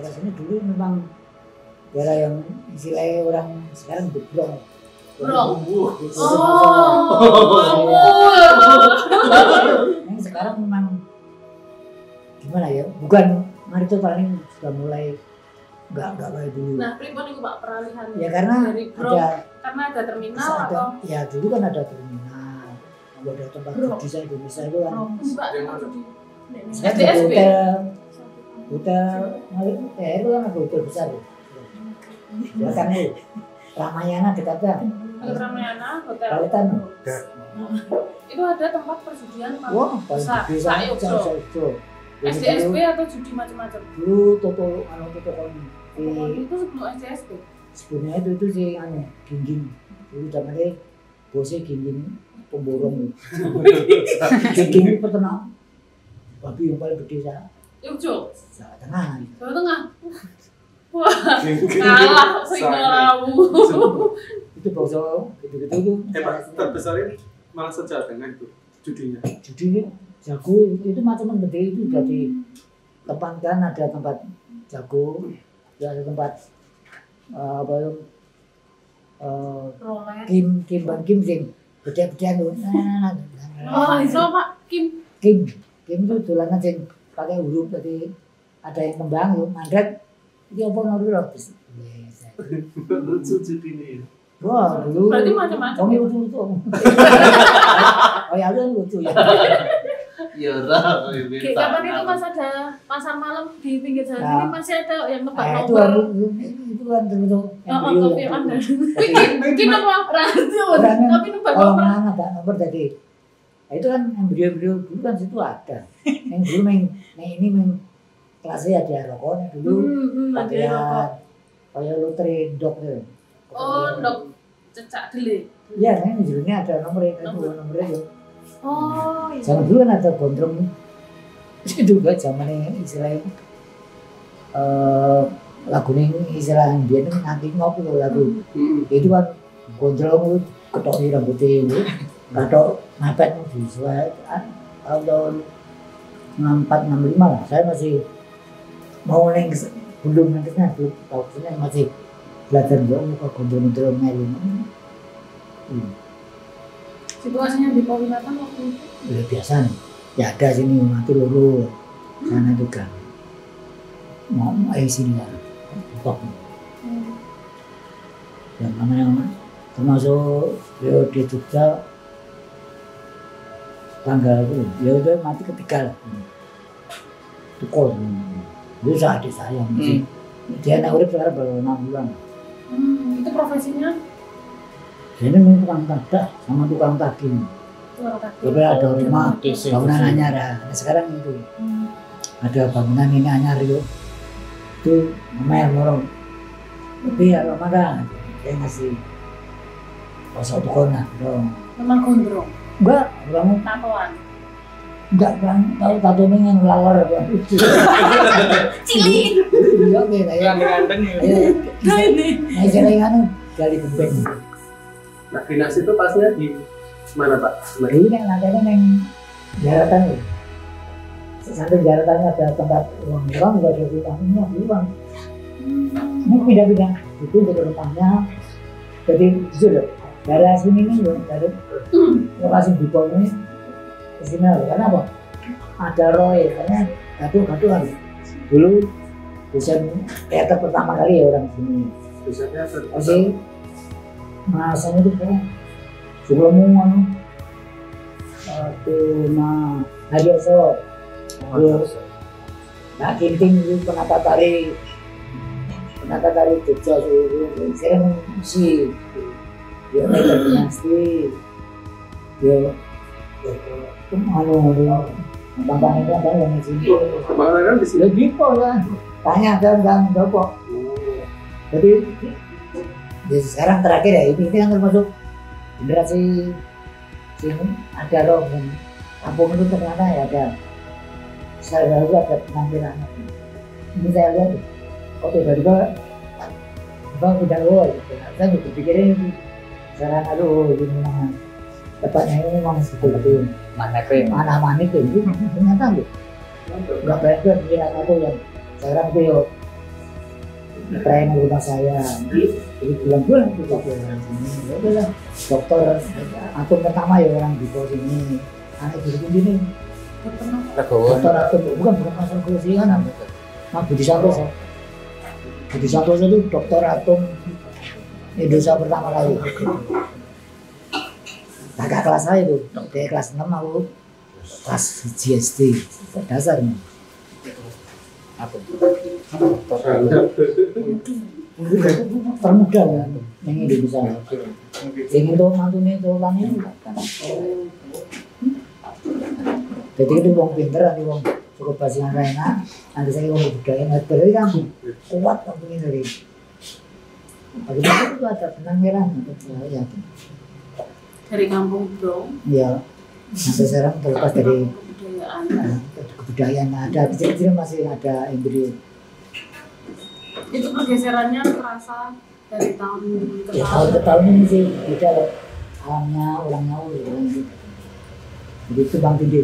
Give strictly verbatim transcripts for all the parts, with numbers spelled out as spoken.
daerah sini dulu memang daerah yang istilahnya orang sekarang bebrong. Bro. Oh. Yang sekarang memang gimana ya? Bukan mari itu paling sudah mulai enggak enggak kayak dulu. Nah, pripun itu Pak peralihan? Ya karena dari bro, ada karena ada terminal ada, atau ya dulu kan ada terminal. Kalau ada tempat judi saya Indonesia itu kan. enggak di Saya S D di S B. hotel hotel eh itu kan ada hotel besar. Ya kan itu. Ramayana dekatnya. Hotel Ramayana, hotel. Palitan. Itu ada tempat perjudian paling Wah, paling besar. gede Sak saya Yogyo. S D S B atau judi macam-macam. Dulu Toto anu Toto kon di Itu sebelum S D S B. sebelumnya itu itu sih anu gingging. Dulu zamannya bosnya gingging pemborong. Gingging peternak babi yang paling gede saya. Yogyo. Jawa Tengah. Jawa Tengah. Wah, kalah single lawu. Itu bangsa gitu-gitu itu. Eh Pak, terbesar ini malah se-Jawa Tengah itu judinya. Judi jago itu macam gede itu jadi tempat kan ada tempat jago, ada tempat uh, apa itu uh, Rolet. kim kim ban kim sing gede-gedean tuh. Oh, iso Pak Kim. Kim kim itu dolanan sing pakai huruf jadi ada yang kembang yuk mandek itu apa ngono lho. Lucu judi ini. Wah, dulu. Berarti macam-macam. Oh, lucu-lucu. Oh, ya udah lucu ya. Ya ora, Kayak kapan itu Mas ada pasar malam di pinggir jalan Nah. ini masih ada yang nebak Nah, itu nomor. kan itu kan terbentuk Oh, oh, kopi Anda. Mungkin apa? Racun. Orang yang- Tapi nebak kalau nomor. mana ada nomor jadi nah, itu kan embrio-embrio dulu kan situ ada. Yang dulu main, nah ini main kelasnya ada rokoknya dulu. Hmm, hmm, ada Kayak rokok. kayak lotre dok gitu. Oh, dok cecak dele. Iya, kan judulnya ada nomornya kan dua nomornya itu. Oh, iya. Zaman dulu kan ada gondrong itu juga zamannya istilahnya eh lagu ini istilah dia itu nanti ngopi loh lagu itu kan gondrong itu ketok rambutnya itu ketok mepet di sesuai tahun enam empat enam lima lah saya masih mau neng belum nanti nanti tahun ini masih belajar dong muka gondrong itu melu. Situasinya di Pawinatan waktu itu. Ya biasa nih, ya ada sini mati lulu, sana juga. Mau air sini lah, top. Hmm. Dan namanya termasuk ya di Jogja tanggal itu, ya udah mati ketiga lah. Tukul, itu adik saya masih. Dia anak urip sekarang baru enam bulan. Hmm, itu profesinya Jadi memang tukang tadah sama tukang tagih. tukang kaki. Tapi ada rumah Desi. bangunan anyar ya. Nah, sekarang itu. Hmm. Ada bangunan ini anyar itu itu lumayan murah tapi ya mana saya ngasih kosong tukona dong Memang gondrong. enggak kamu Tatoan. enggak kan tahu tato ini yang lalar apa Cilin. iya oke saya Ganteng-ganteng. Nah ini. saya jalan gali gembeng Nah, dinas itu pastinya di mana Pak? nah ini kan ada yang jaratan ya samping jaratannya ada tempat ruang ruang juga ada ruangnya ruang ini pindah-pindah itu untuk rumahnya jadi itu loh dari sini nih loh dari lokasi di bawah ini ke sini loh karena apa ada roy karena gaduh-gaduh kan dulu bisa teater pertama kali ya orang sini Biasanya masih masanya itu kayak sebelum mau itu mah Hadioso terus Nak Kinting itu penata tari penata tari Jogja itu sekarang si dia ada dinasti dia anu bang-bang itu ada yang di sini kemana kan di sini? ya gitu kan tanya kan kan Joko jadi ya sekarang terakhir ya ini, ini kan termasuk generasi sini ada loh kampung itu ternyata ya ada saya baru ada penampilan ini saya lihat oh tiba-tiba bang udah lo gitu saya juga pikirin sekarang aduh ini memang tepatnya ini memang seperti Mana krim? mana manik itu ternyata gitu nggak berarti pikiran aku yang sekarang itu yo trainer rumah saya. Jadi bulan-bulan itu dokter sini. Ya udahlah, dokter atom pertama ya orang di bawah sini. Anak di sini. Dokter atom bukan bukan masuk ke sini kan. Mas Budi Santoso. Budi Santoso itu dokter atom Indonesia pertama kali. Kakak kelas saya itu, dia kelas enam aku kelas G S D dasarnya. Apa? Termuda ya, yang Indonesia. Yang itu mantunya itu orangnya kan. Jadi itu wong pinter, nanti wong cukup basihan enak, nanti saya wong budaya nggak berarti kan kuat kampungnya dari. Bagaimana itu ada benang merah atau ya? Dari kampung dong. Iya, sampai sekarang terlepas dari Kebudayaan. uh, kebudayaan ada, kecil-kecil masih ada embrio. Itu pergeserannya terasa dari tahun ke Ya tahun ke tahun. tahun ini sih beda loh, alamnya orangnya gitu. Jadi itu Bang Tindi.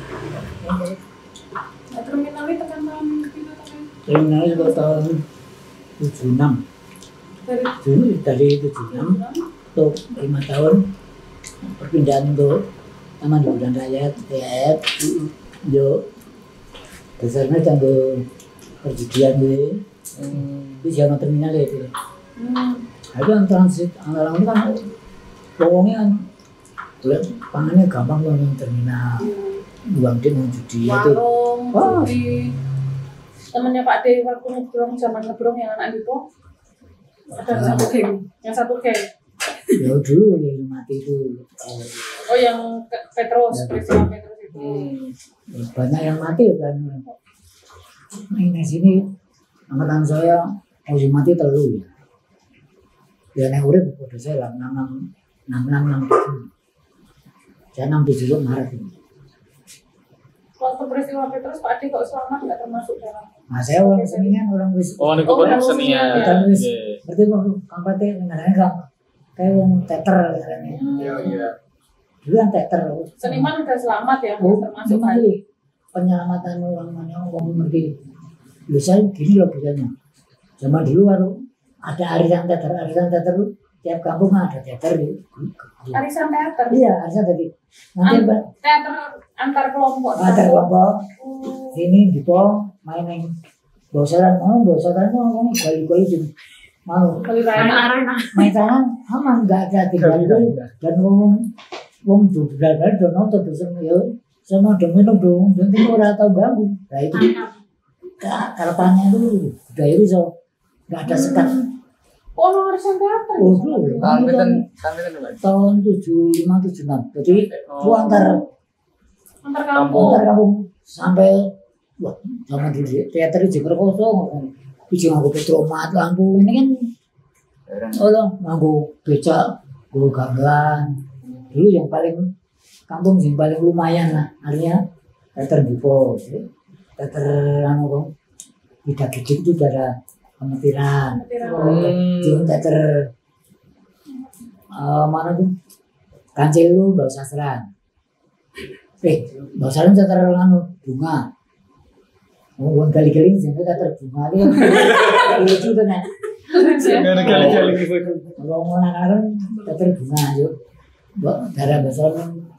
Nah, terminal itu kan tahun kita kan Terminal itu tahun tujuh puluh enam, dari dulu dari tujuh puluh enam untuk lima tahun perpindahan untuk Taman Hiburan Rakyat T F yo dasarnya canggih perjudian gitu. Itu jangan terminal itu. hmm. Itu yang transit anggaran itu kan lowongnya kan pangannya gampang loh yang terminal. Uang dia mau judi itu. Warung, Oh. judi. Temennya Pak D waktu ngebrong zaman ngebrong yang anak itu ada Ah. satu geng, yang satu geng. Ya dulu yang mati itu Oh yang Ke- Petrus, Ya, peristiwa Petrus itu. ya, banyak yang mati kan. Nah, ini sini angkatan saya mau mati terlalu ya. Ya nek urip pada saya lah enam enam enam enam enam tujuh. Saya enam tujuh itu Maret ini. Waktu peristiwa Petrus Pak D kok selamat nggak termasuk dalam. Nah saya orang kesenian orang wis. Oh, niku Oh, pun yang kesenian. Kita wis Nggih. berarti waktu kampate ngarane kan kayak wong teter ngarane. Iya, iya. Dulu kan teter. Seniman udah selamat ya, Oh, termasuk memang kali. itu penyelamatan orang mana orang ngerti. Biasanya gini loh biasanya. Zaman dulu baru ada arisan teater, arisan teater lu tiap kampung ada teater gitu. Arisan teater. Iya, arisan tadi. Nanti An- teater antar kelompok. ada kelompok Oh. sini di pom main yang bosaran, mau bosaran mau ngomong kali-kali itu mau Kali raya arena. main tangan aman nggak ada tinggal itu dan ngomong ngomong tuh benar-benar udah nonton tuh sama ya sama udah minum dong, dan itu orang tahu ganggu. Nah itu harapannya itu budaya itu so nggak ada sekat. Oh, no, arisan teater. Oh dulu Tahun itu pinten? Tahun pinten, Mas? tahun tujuh lima tujuh enam. Jadi itu Oh. antar Antar kampung. antar kampung sampai wah zaman dulu teater itu juga kosong. Itu nganggo petromat lampu ini kan oh loh nganggo becak, nganggo gamelan. Dulu yang paling kampung yang paling lumayan lah artinya teater Dipo. Teater anu kok tidak gede itu udah ada pemetiran. Hmm. Jung teater eh, mana tuh kancil lu bau sastran eh bau sastran teater anu bunga ngomong kali-kali sampai teater bunga itu lucu tuh nih Nggak ada kali-kali gitu. kalau mau anak-anak teater bunga yuk darah besar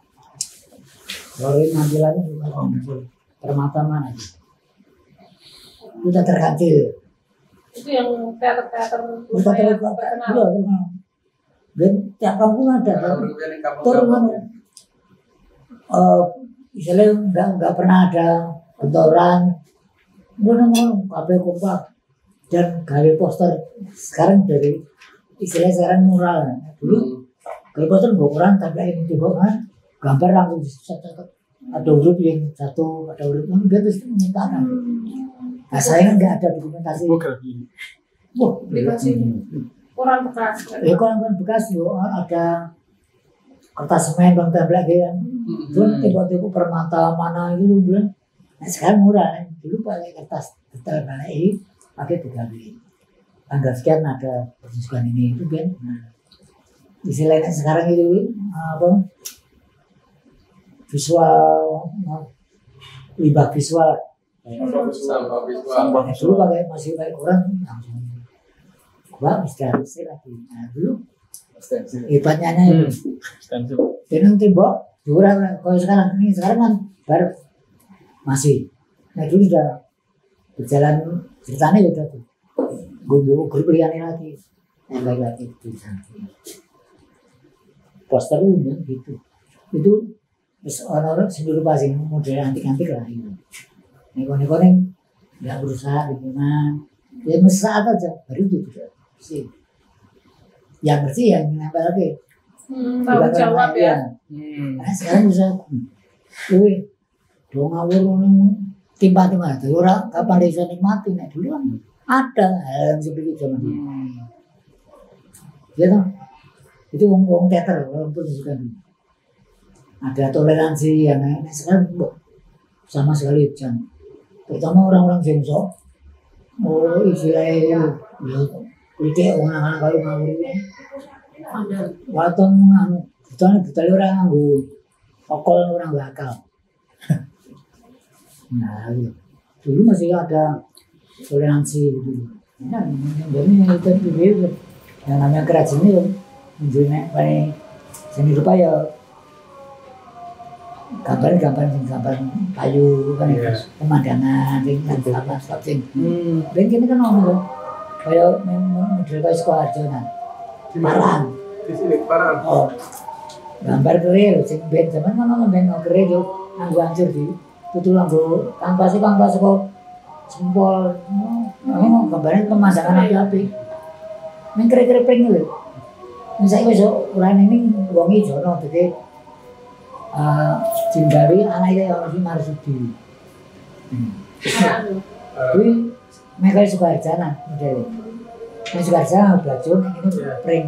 Lori nampilannya juga permata mana itu teater kancil. Itu yang teater-teater Kita budaya terlibat, terkenal. iya, terkenal. Dan tiap kampung ada kan. Turun eh istilahnya nggak nggak pernah ada bentoran. Udah ngomong kabeh kompak dan gawe poster sekarang dari istilahnya sekarang mural. Dulu gawe poster nggak orang tapi yang coba kan gambar langsung dicetak. Ada huruf yang satu, ada huruf yang dia terus menyatakan. Nah saya kan nggak ada dokumentasi. Wah, Dikasih. Koran bekas. ya kan kan bekas yo ada kertas semen bang template kan. Itu tiba-tiba permata mana itu bilang. Nah sekarang murah kan. Dulu pakai kertas detail balik pakai tiga kali. Tanggal sekian ada pertunjukan ini itu kan. Nah, istilahnya sekarang itu apa? Visual, nah, limbah visual. Sampah visual. Sampah Nah, dulu pakai masih pakai koran langsung Wah, bisa harusnya lagi. Nah, dulu Stensil. hebatnya Hmm. itu. Stensil. Dan tembok jurang kalau sekarang ini sekarang kan baru masih. Nah dulu sudah berjalan ceritanya udah tuh. Gue grup liane lagi, yang baik lagi itu samping. Poster itu gitu. Itu orang-orang sendiri pasti model antik-antik lah itu. Neko-neko nih nggak berusaha lingkungan, ya mesra aja baru itu juga sih. Yang bersih yang nempel lagi. Hmm, tahu jawab ya. Hmm. Nah, sekarang bisa, wih, dong ngawur ngono timpa-timpa, tapi orang kapan dia bisa nikmati, nah dulu kan ada hal yang seperti itu zaman dulu. Hmm. Ya toh, itu ngomong teater, walaupun juga dulu. Ada toleransi yang nah, sekarang boh, sama sekali jangan. Terutama orang-orang sensor, oh istilahnya, ya, kuliah orang-orang kalau ngawur ini. Waton anu, betulnya betul orang nganggo okol orang bakal. Nah, gitu. Dulu masih ada toleransi gitu. Nah, jadi itu itu yang namanya kerajaan itu menunjukkan pada seni rupa ya gambar-gambar gambar kayu kan Iya. pemandangan dengan apa setting. Hmm. Dan kini kan ngomong kayak model kayak sekolah Jonan. Di mana? Parang. Di sini parang. Oh, gambar keril, sing ben zaman kan ono ben keril yo, nganggo hancur di tutul nganggo kanvas kanvas kok jempol, ngono gambarnya pemandangan api-api. Ning kere-kere pengen lho. Misalnya wis ora ini wong iki jono dadi eh Jimbawi anake ono sing Marsudi. Hmm. Kuwi Michael Sukarjana model. Michael Sukarjana belajar ini pring.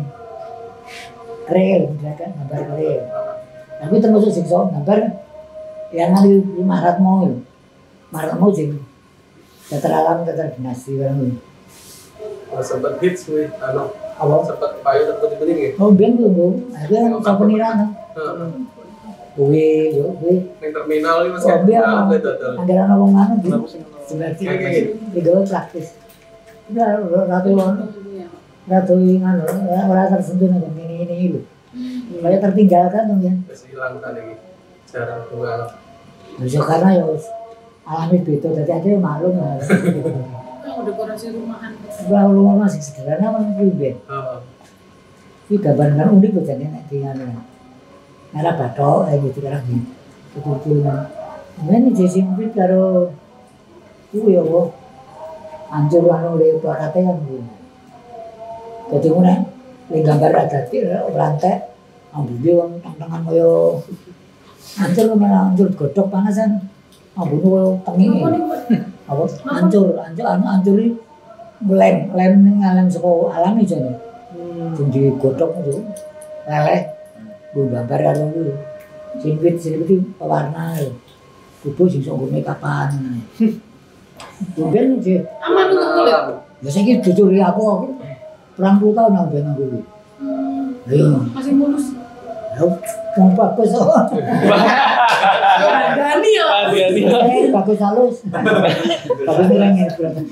Keril, kan gambar keril. Tapi termasuk siksa gambar yang nanti Marat mau itu, Marat mau sih. Teater alam, teater dinasti barang itu. Oh, sempat hits wih, anu, Apa? sempat payu terputing-puting ya. Oh biar tuh bu, ada kan sama peniran. Heeh. Kue, yo kue. Yang terminal ini mas Oh kan. biar Nah, mau, betul betul. anggaran orang mana gitu. Kenapa sih? Sebenarnya Kayak gini. itu praktis. Udah, ratu ratu ingan, orang tersentuh dengan ini ini itu. Kayak tertinggalkan tuh ya. Masih hilang kan ini. Jarang juga. Terus karena ya alami beda, jadi aja maklum lah. Oh, dekorasi rumahan. Sebelah rumah masih sederhana kan pribadi. Heeh. Ini gambar kan unik tuh jadi nek tinggalnya. Merah batok, eh gitu kan lagi. Betul-betul. Ini jadi mungkin karo itu ya bu, hancur anu oleh plakatnya kan bu. Jadi mana, ini gambar ada di rantai, ambil dia kan tangan koyo hancur malah hancur godok panasan, ambil dia tengi. Apa? Hancur, hancur, anu hancur ini lem, lem ini lem sekolah alami jadi. Sing digodhog itu leleh gue gambar karo itu sinwit sinwit itu pewarna tubuh sing sok make upan kemudian sih Aman untuk kulit. ya saya kira jujur ya aku aku perang puluh tahun nang ben aku Hmm, ayo masih mulus. ayo mau bagus kok Gani ya. Hati-hati. eh bagus halus bagus orangnya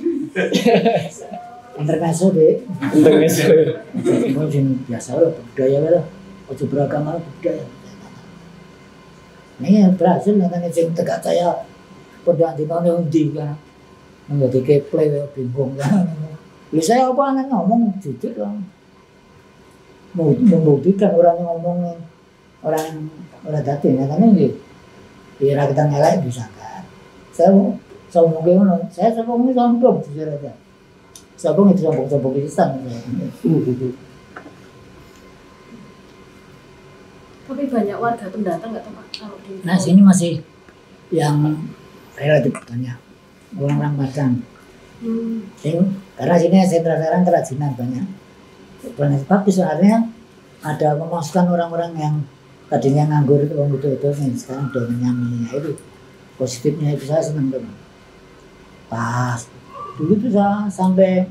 intermezzo deh Intermezzo. mungkin biasa lah budaya lah ojo beragama budaya ini berhasil nanti sing tegak saya pada antinone undi kan menjadi keple bingung kan lu saya apa anak ngomong jujur lah mau membuktikan orang yang ngomong orang orang dati ya kan ini kira kita ngelak bisa kan saya saya mungkin saya sebelum ini sombong jujur aja sabung itu sombong-sombong Kristen. Tapi banyak warga pendatang nggak tempat kalau di. Nah sini masih yang relatif banyak orang-orang Padang. Hmm. Sing, karena sini sentra sekarang kerajinan banyak. Banyak bagus sebenarnya ada memasukkan orang-orang yang tadinya nganggur itu orang itu itu yang sekarang udah menyamai itu positifnya itu saya senang teman. Pas dulu tuh saya sampai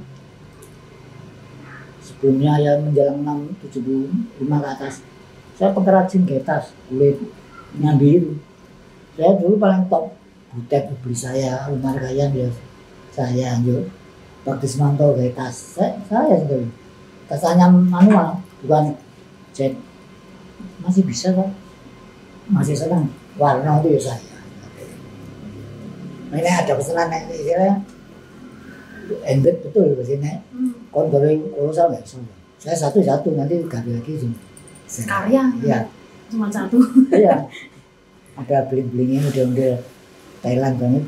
sebelumnya ya menjelang enam tujuh puluh lima ke atas saya pengrajin getas kulit nyambi itu saya dulu paling top butet beli saya Umar Kayang ya saya yo Pak Dismanto kayak tas saya, saya sendiri tas hanya manual bukan jet masih bisa kan masih senang warna itu ya saya. Nah, ini ada pesanan yang istilahnya embed betul di sini. Kon gawe kalau saya nggak bisa. Saya satu-satu nanti gawe lagi sih. Karya. Iya. Cuma satu. Iya. Ada bling-blingnya model-model Thailand banget.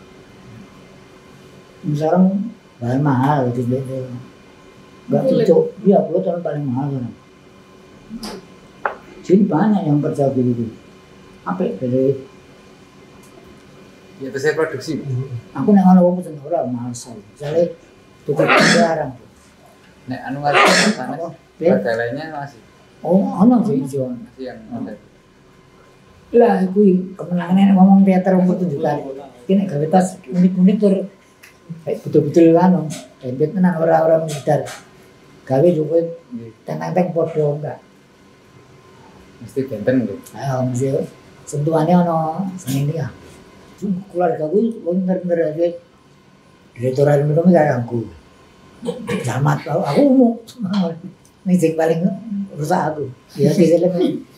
Sekarang bahan mahal di sini. Nggak cocok. Iya, kulit orang paling mahal kan. Jadi banyak yang kerja begitu. Apa dari Ya itu saya produksi. aku nang ana wong seneng ora males. Misalnya tukang barang. Nek anu ngerti tanah. Bagai lainnya masih Oh, ana sih iso. masih yang ada. Lah kuwi kemenangan ngomong teater umur tunjukkan. Iki nek gawe tas unik-unik tur kayak betul-betul anu, embet tenan ora-ora menghindar. Gawe juga tentang-tentang podo enggak. Mesti benten gitu. Ayo mesti sentuhannya ono seni ya. Keluarga gue bener-bener aja direktoran itu kayak aku jamat aku aku umum musik paling rusak aku ya di film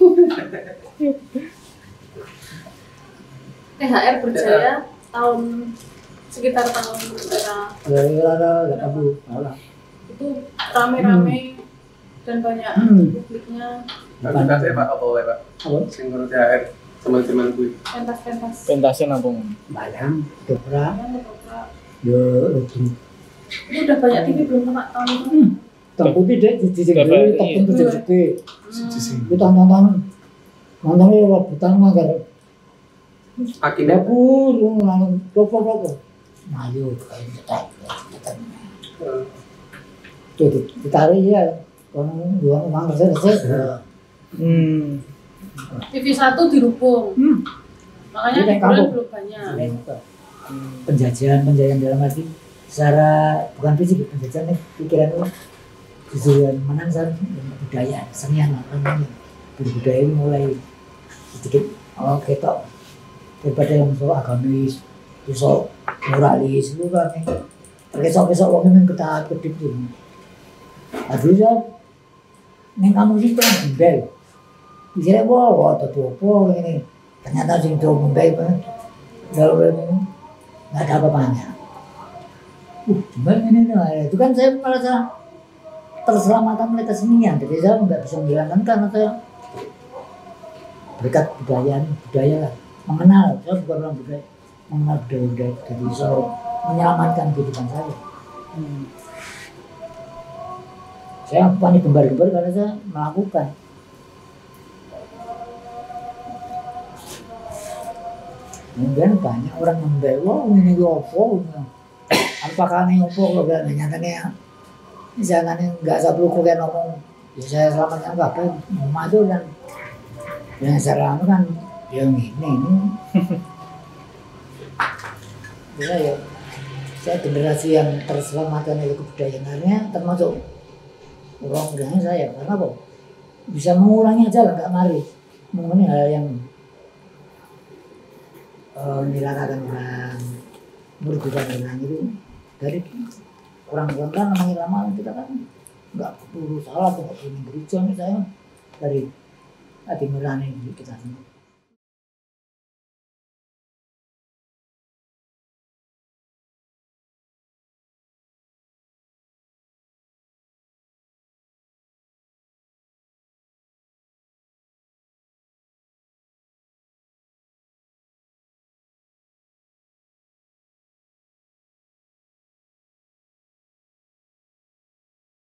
T H R berjaya tahun sekitar tahun era kira-kira gak tahu malah itu rame-rame dan banyak Hmm. publiknya Tapi saya Pak apa wae Pak? apa Sing ngono T H R teman-teman gue. pentas-pentas Pentasnya nampung. bayang dobra yang ketoprak. yo itu Ini udah banyak T V belum kena tahun itu. tak putih deh di sini Bapak, tak iya. tentu jadi Hmm. kita nonton nontonnya rebutan mah kan Akhirnya dapur lalu toko-toko mayu kayak cetak eh, tuh ditarik ya kalau dua uang selesai Hmm. T V satu dirubung. Hmm. Makanya Dia kayak hiburan kampung. belum banyak. penjajahan penjajahan dalam arti secara bukan fisik penjajahan nih pikiran lu tujuan menang sana budaya senian apa namanya budaya ini mulai sedikit oh ketok daripada yang so agamis so moralis itu kan nih besok-besok orang yang ketaat kedip tuh aduh ya neng kamu sih kan bimbel bisa wah wah atau apa ini ternyata sih itu bimbel banget dalam nggak ada apa-apanya. Uh, gimana ini nah, itu kan saya merasa terselamatan mereka seninya, jadi saya nggak bisa menghilangkan karena saya berkat budaya budaya lah, mengenal saya bukan orang budaya, mengenal budaya budaya, jadi bisa menyelamatkan kehidupan saya. Hmm. Saya bukan digembar-gembar karena saya melakukan. Kemudian banyak orang membawa ini opo, apakah ini opo kalau gak nyatanya, misalnya nggak sablu kau ngomong, ya saya selamatnya nggak apa, maju dan yang cara anu kan yang ini ini, ya ya, saya generasi yang terselamatkan oleh kebudayaannya termasuk orang mudanya saya, karena apa? Bisa mengurangi aja lah, nggak mari, mengurangi hal yang Uh, menyilakakan orang merugikan orang itu dari kurang kurang namanya lama kita kan nggak perlu salah tuh nggak perlu gereja nih saya dari hati nurani kita semua.